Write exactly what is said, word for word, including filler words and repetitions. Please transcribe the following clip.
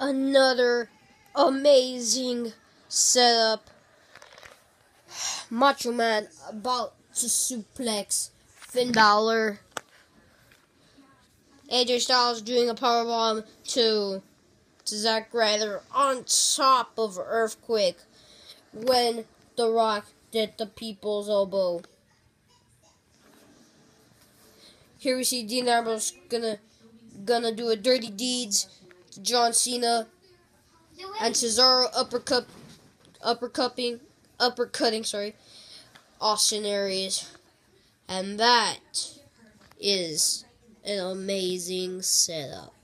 another amazing setup. Macho Man about to suplex Finn Balor. A J Styles doing a powerbomb to, to Zack Ryder on top of Earthquake when The Rock did the People's Elbow. Here we see Dean Ambrose gonna gonna do a Dirty Deeds to John Cena, and Cesaro uppercut uppercutting uppercutting sorry Austin Aries, and that is an amazing setup.